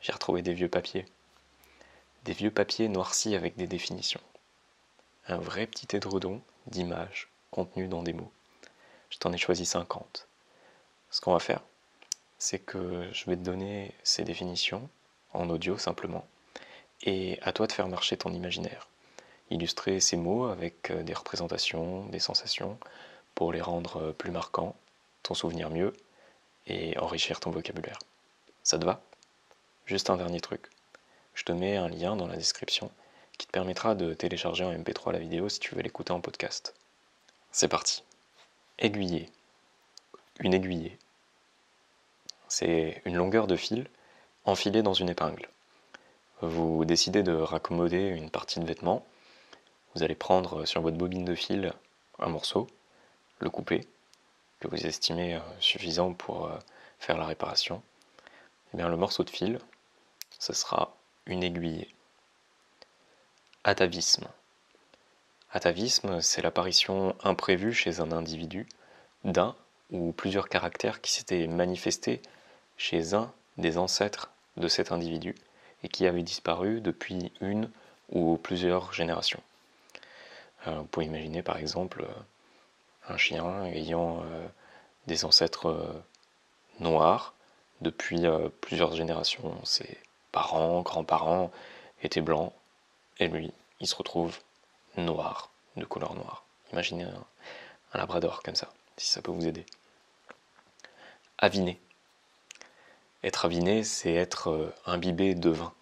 j'ai retrouvé des vieux papiers. Des vieux papiers noircis avec des définitions. Un vrai petit édredon d'images contenues dans des mots. Je t'en ai choisi 50. Ce qu'on va faire, c'est que je vais te donner ces définitions, en audio simplement, et à toi de faire marcher ton imaginaire. Illustrer ces mots avec des représentations, des sensations, pour les rendre plus marquants, ton souvenir mieux, et enrichir ton vocabulaire. Ça te va? Juste un dernier truc. Je te mets un lien dans la description qui te permettra de télécharger en MP3 la vidéo si tu veux l'écouter en podcast. C'est parti. Aiguiller. Une aiguillée. C'est une longueur de fil enfilée dans une épingle. Vous décidez de raccommoder une partie de vêtement. Vous allez prendre sur votre bobine de fil un morceau, le couper, que vous estimez suffisant pour faire la réparation. Et bien le morceau de fil, ce sera une aiguillée. Atavisme. Atavisme, c'est l'apparition imprévue chez un individu d'un ou plusieurs caractères qui s'étaient manifestés chez un des ancêtres de cet individu et qui avaient disparu depuis une ou plusieurs générations. Vous pouvez imaginer par exemple un chien ayant des ancêtres noirs depuis plusieurs générations. Ses parents, grands-parents étaient blancs et lui, il se retrouve noir, de couleur noire. Imaginez un labrador comme ça, si ça peut vous aider. Aviné. Être aviné, c'est être imbibé de vin.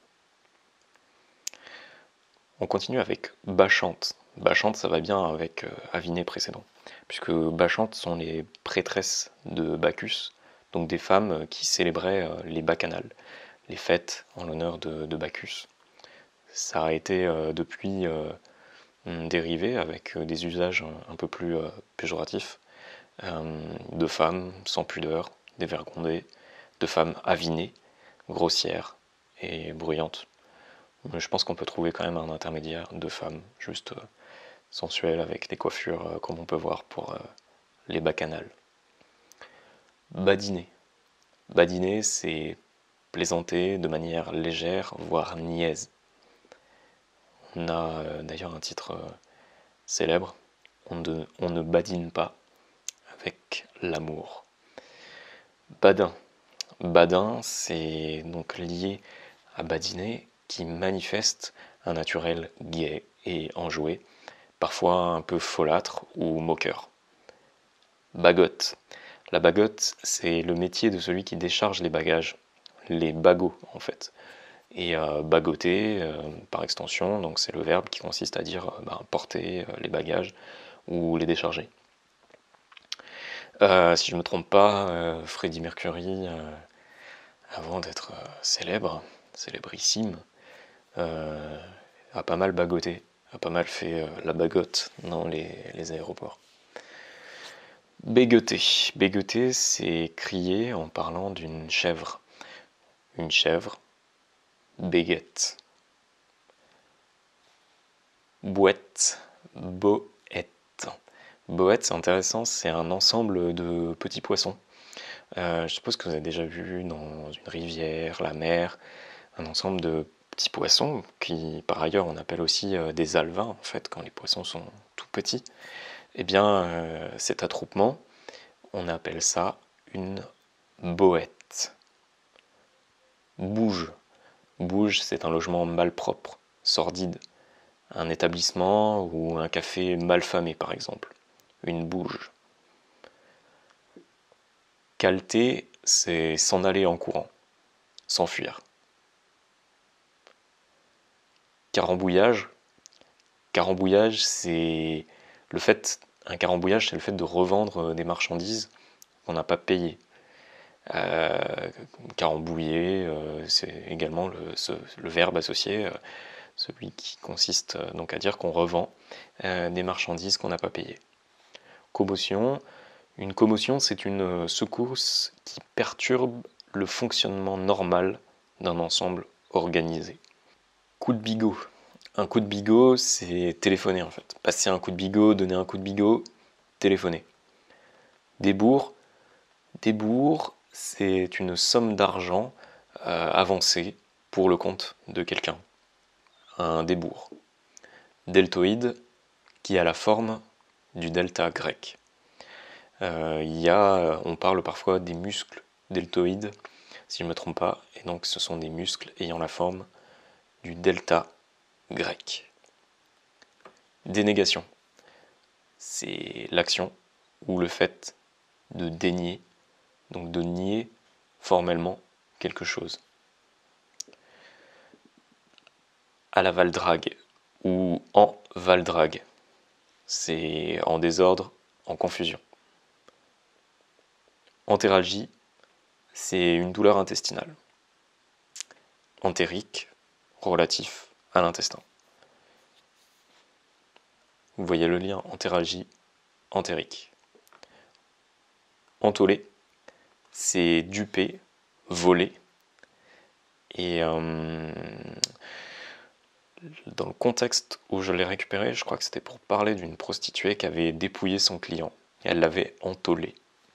On continue avec bacchante. Bacchante, ça va bien avec aviné précédent, puisque bacchantes sont les prêtresses de Bacchus, donc des femmes qui célébraient les bacchanales, les fêtes en l'honneur de Bacchus. Ça a été depuis dérivé avec des usages un peu plus péjoratifs, de femmes sans pudeur, dévergondées, de femmes avinées, grossières et bruyantes. Je pense qu'on peut trouver quand même un intermédiaire de femmes juste sensuelles avec des coiffures comme on peut voir pour les bacchanales. Badiner. Badiner, c'est plaisanter de manière légère, voire niaise. On a d'ailleurs un titre célèbre, on ne badine pas avec l'amour. Badin. Badin, c'est donc lié à badiner, qui manifeste un naturel gai et enjoué, parfois un peu folâtre ou moqueur. Bagotte. La bagotte, c'est le métier de celui qui décharge les bagages, les bagots en fait. Et bagoter, par extension, donc c'est le verbe qui consiste à dire porter les bagages ou les décharger. Si je ne me trompe pas, Freddie Mercury, avant d'être célébrissime, a pas mal bagoté, a pas mal fait la bagotte dans les aéroports. Bégueter. Bégueter, c'est crier en parlant d'une chèvre. Une chèvre béguette. Boette. Boette. Boette, c'est intéressant, c'est un ensemble de petits poissons. Je suppose que vous avez déjà vu dans une rivière, la mer, un ensemble de petits poissons qui, par ailleurs, on appelle aussi des alevins, en fait, quand les poissons sont tout petits. Eh bien, cet attroupement, on appelle ça une boette. Bouge. Bouge, c'est un logement malpropre, sordide. Un établissement ou un café malfamé, par exemple. Une bouge. Qualeter, c'est s'en aller en courant, s'enfuir. Carambouillage. Carambouillage, c'est un carambouillage, c'est le fait de revendre des marchandises qu'on n'a pas payées. Carambouiller, c'est également le verbe associé, celui qui consiste donc à dire qu'on revend des marchandises qu'on n'a pas payées. Commotion. Une commotion, c'est une secousse qui perturbe le fonctionnement normal d'un ensemble organisé. Coup de bigot. Un coup de bigot, c'est téléphoner en fait. Passer un coup de bigot, donner un coup de bigot, téléphoner. Débours, c'est une somme d'argent avancée pour le compte de quelqu'un, un débours. Deltoïde qui a la forme du delta grec. On parle parfois des muscles deltoïdes, si je ne me trompe pas, et donc ce sont des muscles ayant la forme du delta grec. Dénégation, c'est l'action ou le fait de dénier, donc de nier formellement quelque chose. À la valdrague ou en valdrague, c'est en désordre, en confusion. Entéralgie, c'est une douleur intestinale. Entérique, relatif à l'intestin. Vous voyez le lien entéralgie, entérique. Entolé, c'est duper, voler. Et dans le contexte où je l'ai récupéré, je crois que c'était pour parler d'une prostituée qui avait dépouillé son client. Elle l'avait entolé.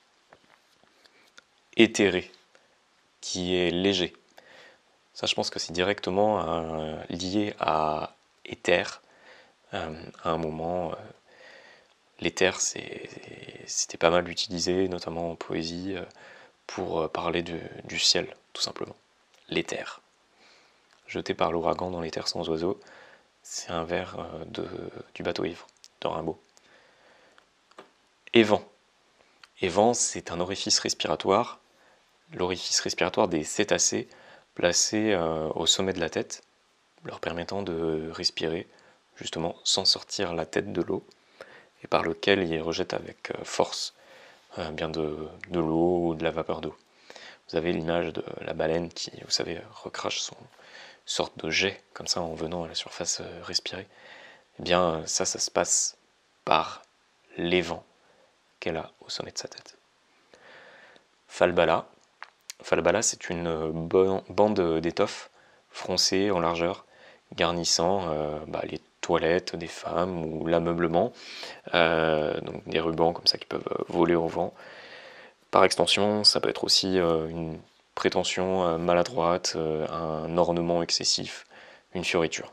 Éthéré, qui est léger. Ça, je pense que c'est directement lié à éther. À un moment, l'éther, c'était pas mal utilisé, notamment en poésie, pour parler du ciel, tout simplement. L'éther. Jeté par l'ouragan dans l'éther sans oiseaux, c'est un vers du bateau ivre, de Rimbaud. Évent. Évent, c'est un orifice respiratoire, l'orifice respiratoire des cétacés, placé au sommet de la tête, leur permettant de respirer, justement, sans sortir la tête de l'eau, et par lequel ils rejettent avec force bien de l'eau ou de la vapeur d'eau. Vous avez l'image de la baleine qui, vous savez, recrache son sorte de jet, comme ça, en venant à la surface respirer. Eh bien, ça se passe par l'évent qu'elle a au sommet de sa tête. Falbala. Falbala, c'est une bande d'étoffe froncée en largeur, garnissant les toilettes des femmes ou l'ameublement, donc des rubans comme ça qui peuvent voler au vent. Par extension, ça peut être aussi une prétention maladroite, un ornement excessif, une fioriture.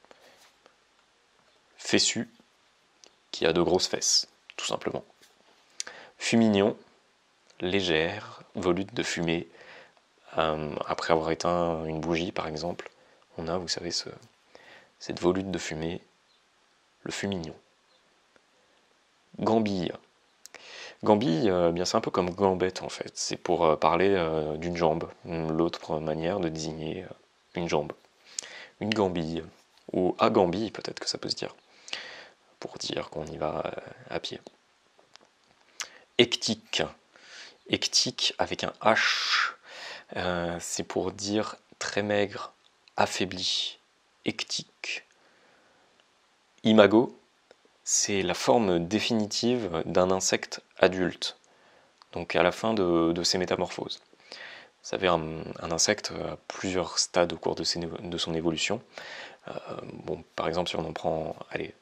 Fessu, qui a de grosses fesses, tout simplement. Fumignon, légère, volute de fumée. Après avoir éteint une bougie, par exemple, on a, vous savez, cette volute de fumée, le fumignon. Gambille. Gambille, bien c'est un peu comme gambette en fait. C'est pour parler d'une jambe, l'autre manière de désigner une jambe. Une gambille, ou à gambille peut-être que ça peut se dire, pour dire qu'on y va à pied. Hectique. Hectique avec un H, c'est pour dire très maigre, affaibli, hectique. Imago, c'est la forme définitive d'un insecte adulte, donc à la fin de ses métamorphoses. Vous savez, un insecte a plusieurs stades au cours de son évolution. Par exemple, si on en prend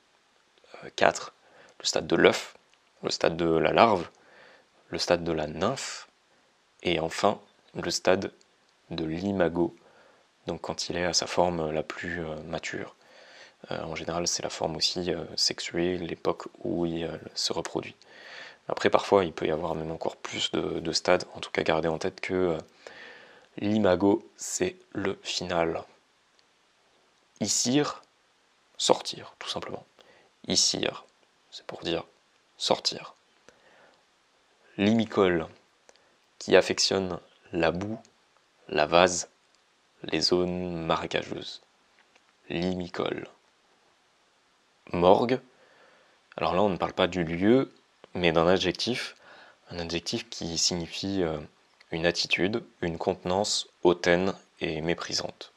4, le stade de l'œuf, le stade de la larve, le stade de la nymphe, et enfin le stade de l'imago, donc quand il est à sa forme la plus mature. En général, c'est la forme aussi sexuée, l'époque où il se reproduit. Après, parfois, il peut y avoir même encore plus de stades. En tout cas, gardez en tête que l'imago, c'est le final. Issir, sortir, tout simplement. Issir, c'est pour dire sortir. Limicole, qui affectionne la boue, la vase, les zones marécageuses. Limicole. Morgue, alors là on ne parle pas du lieu, mais d'un adjectif, un adjectif qui signifie une attitude, une contenance hautaine et méprisante.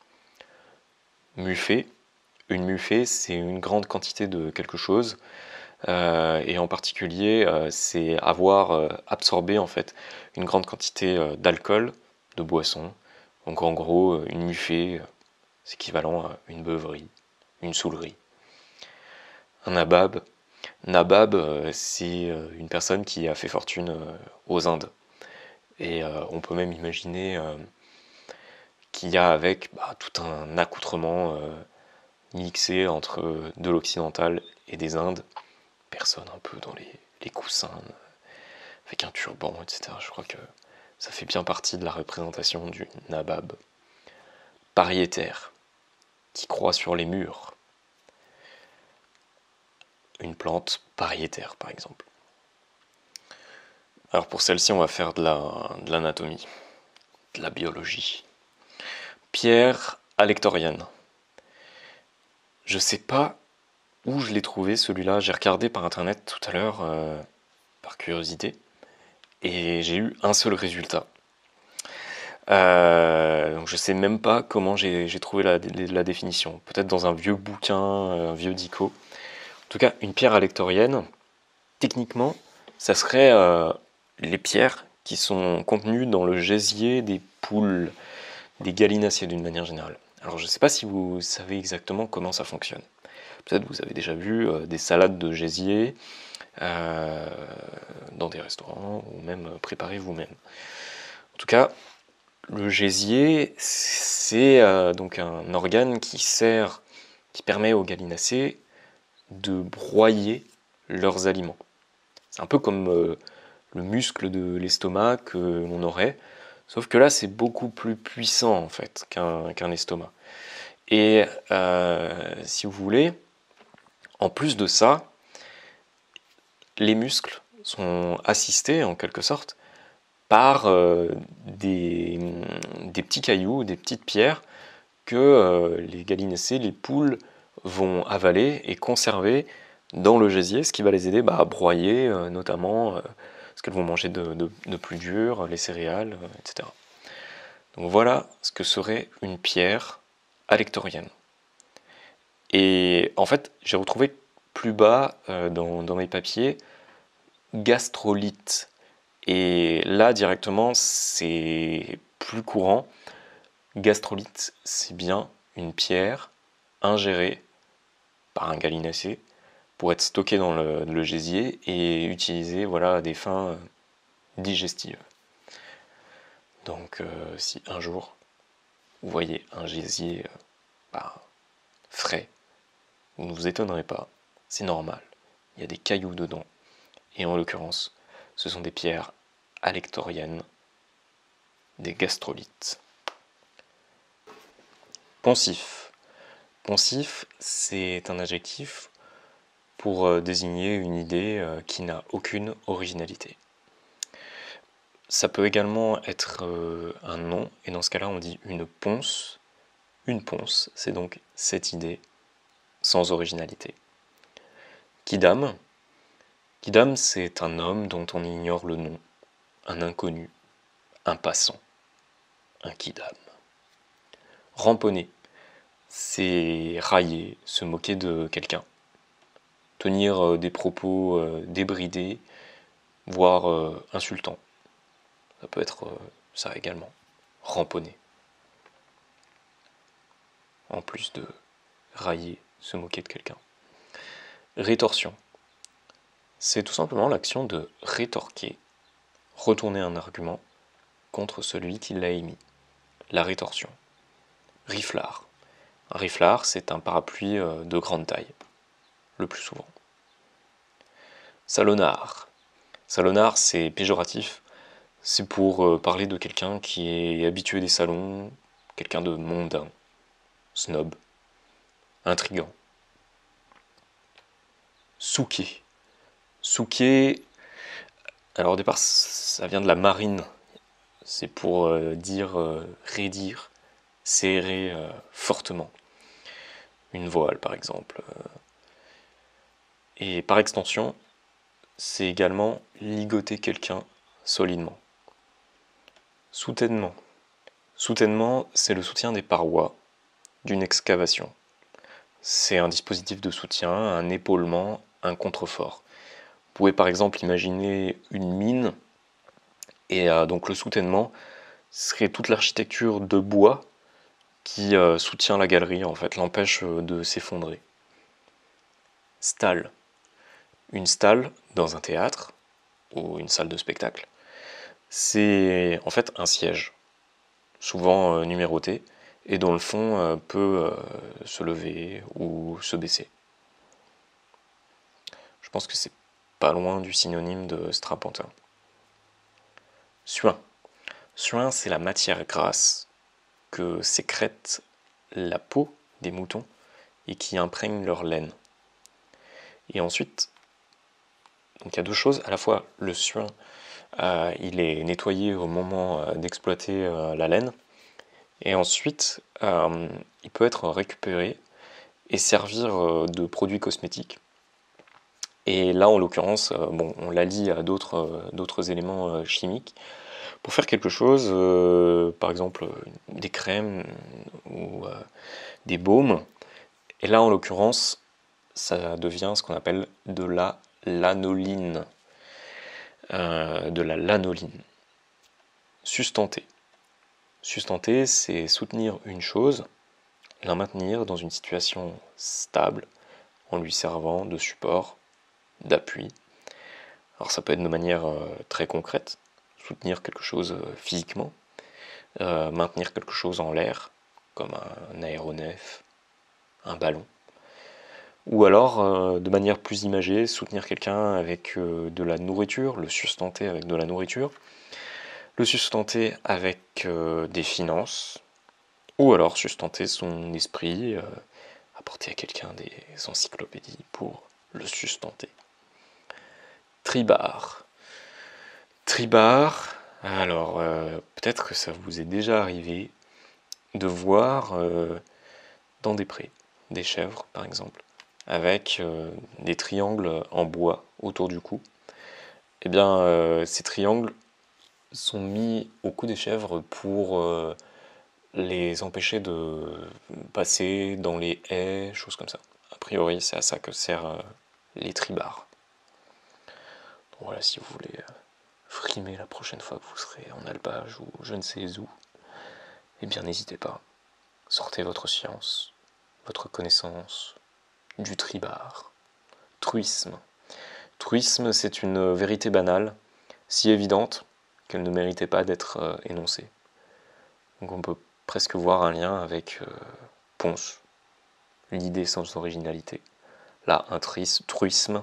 Muffet, une muffée c'est une grande quantité de quelque chose, et en particulier c'est avoir absorbé en fait une grande quantité d'alcool, de boisson. Donc en gros une muffée c'est équivalent à une beuverie, une saoulerie. Un nabab, c'est une personne qui a fait fortune aux Indes. Et on peut même imaginer qui y a avec tout un accoutrement mixé entre de l'occidental et des Indes, personne un peu dans les coussins, avec un turban, etc. Je crois que ça fait bien partie de la représentation du nabab. Pariétaire, qui croît sur les murs. Une plante pariétaire, par exemple. Alors pour celle-ci, on va faire de l'anatomie, de la biologie. Pierre alectorienne. Je sais pas où je l'ai trouvé celui-là. J'ai regardé par internet tout à l'heure, par curiosité, et j'ai eu un seul résultat. Donc je sais même pas comment j'ai trouvé la définition. Peut-être dans un vieux bouquin, un vieux dico. En tout cas, une pierre alectorienne, techniquement, ça serait les pierres qui sont contenues dans le gésier des poules, des gallinacés d'une manière générale. Alors je ne sais pas si vous savez exactement comment ça fonctionne. Peut-être vous avez déjà vu des salades de gésier dans des restaurants ou même préparées vous-même. En tout cas, le gésier, c'est donc un organe qui permet aux gallinacés de broyer leurs aliments. C'est un peu comme le muscle de l'estomac que l'on aurait, sauf que là c'est beaucoup plus puissant en fait qu'un estomac. Et si vous voulez, en plus de ça, les muscles sont assistés en quelque sorte par des petits cailloux, des petites pierres que les gallinacés, les poules vont avaler et conserver dans le gésier, ce qui va les aider à broyer notamment ce qu'elles vont manger de plus dur, les céréales, etc. Donc voilà ce que serait une pierre alectorienne. Et en fait, j'ai retrouvé plus bas dans mes papiers gastrolite. Et là, directement, c'est plus courant. Gastrolite, c'est bien une pierre ingérée par un gallinacé pour être stockée dans le gésier et utilisée à des fins digestives. Donc si un jour vous voyez un gésier frais, vous ne vous étonnerez pas, c'est normal, il y a des cailloux dedans, et en l'occurrence, ce sont des pierres alectoriennes, des gastrolites. Poncif. Poncif, c'est un adjectif pour désigner une idée qui n'a aucune originalité. Ça peut également être un nom, et dans ce cas-là, on dit une ponce. Une ponce, c'est donc cette idée sans originalité. Quidam. Quidam, c'est un homme dont on ignore le nom, un inconnu, un passant, un quidam. Ramponner, c'est railler, se moquer de quelqu'un, tenir des propos débridés, voire insultants. Ça peut être ça également, ramponner. En plus de railler, se moquer de quelqu'un. Rétorsion. C'est tout simplement l'action de rétorquer, retourner un argument contre celui qui l'a émis. La rétorsion. Riflard. Un riflard, c'est un parapluie de grande taille, le plus souvent. Salonnard. Salonnard, c'est péjoratif. C'est pour parler de quelqu'un qui est habitué des salons, quelqu'un de mondain, snob, intrigant. Souquet. Souquet, alors au départ, ça vient de la marine. C'est pour dire raidir, serrer fortement. Une voile, par exemple. Et par extension, c'est également ligoter quelqu'un solidement. Soutènement. Soutènement, c'est le soutien des parois d'une excavation. C'est un dispositif de soutien, un épaulement, un contrefort. Vous pouvez par exemple imaginer une mine, et donc le soutènement serait toute l'architecture de bois qui soutient la galerie, en fait, l'empêche de s'effondrer. Stalle. Une stalle dans un théâtre ou une salle de spectacle, c'est en fait un siège. souvent numérotés, et dont le fond peut se lever ou se baisser. Je pense que c'est pas loin du synonyme de strapontin. Suin. Suin, c'est la matière grasse que sécrète la peau des moutons et qui imprègne leur laine. Et ensuite, donc il y a deux choses. À la fois, le suin, il est nettoyé au moment d'exploiter la laine. Et ensuite, il peut être récupéré et servir de produit cosmétique. Et là, en l'occurrence, bon, on l'allie à d'autres éléments chimiques pour faire quelque chose, par exemple des crèmes ou des baumes. Et là, en l'occurrence, ça devient ce qu'on appelle de la lanoline. De la lanoline. Sustenter. Sustenter, c'est soutenir une chose, la maintenir dans une situation stable, en lui servant de support, d'appui. Alors ça peut être de manière très concrète, soutenir quelque chose physiquement, maintenir quelque chose en l'air, comme un aéronef, un ballon. Ou alors, de manière plus imagée, soutenir quelqu'un avec de la nourriture, le sustenter avec de la nourriture, le sustenter avec des finances, ou alors sustenter son esprit, apporter à quelqu'un des encyclopédies pour le sustenter. Tribard. Tribard, alors peut-être que ça vous est déjà arrivé de voir dans des prés, des chèvres par exemple, avec des triangles en bois autour du cou. Eh bien, ces triangles sont mis au cou des chèvres pour les empêcher de passer dans les haies, choses comme ça. A priori, c'est à ça que servent les tribards. Donc voilà, si vous voulez frimer la prochaine fois que vous serez en alpage ou je ne sais où, eh bien n'hésitez pas. Sortez votre science, votre connaissance du tribard. Truisme. Truisme, c'est une vérité banale, si évidente qu'elle ne méritait pas d'être énoncée. Donc on peut presque voir un lien avec Ponce, l'idée sans originalité. Là, un truisme,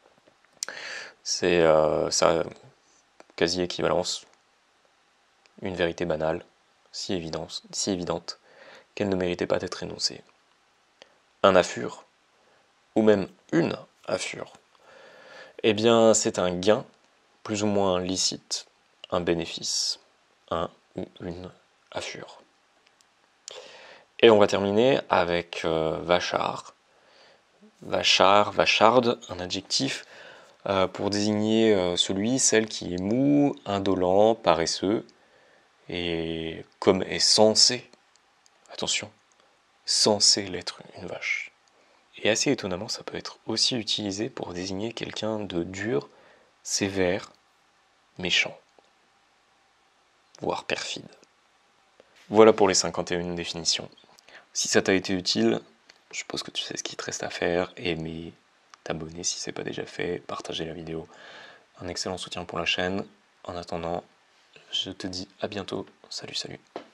c'est ça, quasi équivalence, une vérité banale, si évidente qu'elle ne méritait pas d'être énoncée. Un affure, ou même une affure, eh bien c'est un gain plus ou moins licite, un bénéfice, un ou une affure. Et on va terminer avec vachard. Vachard, vacharde, un adjectif pour désigner celui, celle qui est mou, indolent, paresseux, et comme est censé, attention, censé l'être une vache. Et assez étonnamment, ça peut être aussi utilisé pour désigner quelqu'un de dur, sévère, méchant, voire perfide. Voilà pour les 51 définitions. Si ça t'a été utile, je suppose que tu sais ce qu'il te reste à faire, aimer, t'abonner si c'est pas déjà fait, partager la vidéo. Un excellent soutien pour la chaîne. En attendant, je te dis à bientôt. Salut, salut.